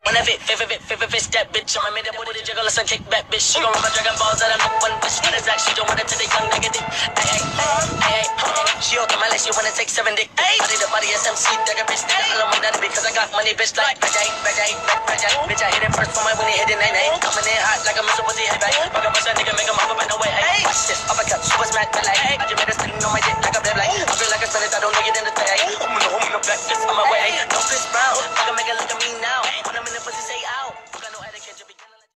When I favorite fish, that bitch. I made that booty jiggle, let's kick back, bitch. She gon' run my Dragon Balls out of no one bitch. What is that? She don't want it to the young negative. Ay. She open my leg, she wanna take 7 dick. Body the body SMC, dagger bitch. I love my daddy because I got money, bitch. Like Bitch, I hit it first for my when he hit it, nay. Coming in hot like a missile with the head back. Fuck a bunch of nigga, make him hop up and away. Watch this, uppercut, super smack, like I just made a sting on my dick.